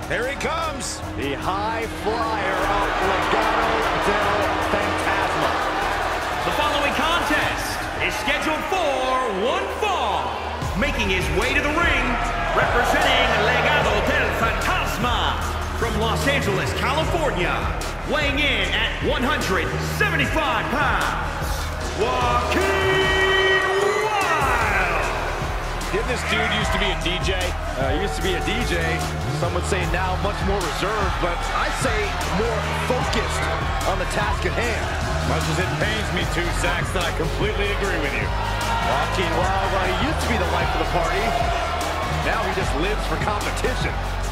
Here he comes. The high flyer of Legado del Fantasma. The following contest is scheduled for one fall. Making his way to the ring, representing Legado del Fantasma from Los Angeles, California, weighing in at 175 pounds, Joaquin Wilde. Didn't this dude used to be a DJ? He used to be a DJ. Some would say now much more reserved, but I say more focused on the task at hand. Much as it pains me to, Saxton, I completely agree with you. Joaquin Wilde, well, he used to be the life of the party. Now he just lives for competition.